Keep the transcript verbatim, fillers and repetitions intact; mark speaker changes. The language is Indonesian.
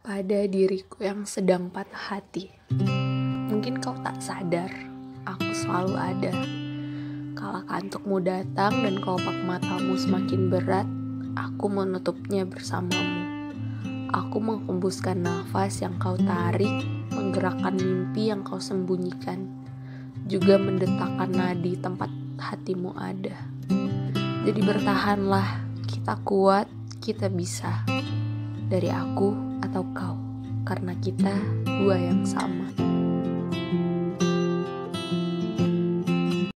Speaker 1: pada diriku yang sedang patah hati. Mungkin kau tak sadar, aku selalu ada. Kala kantukmu datang dan kelopak matamu semakin berat, aku menutupnya bersamamu. Aku menghembuskan nafas yang kau tarik, menggerakkan mimpi yang kau sembunyikan, juga mendetakkan nadi tempat hatimu ada. Jadi bertahanlah, kita kuat, kita bisa. Dari aku atau kau, karena kita dua yang sama.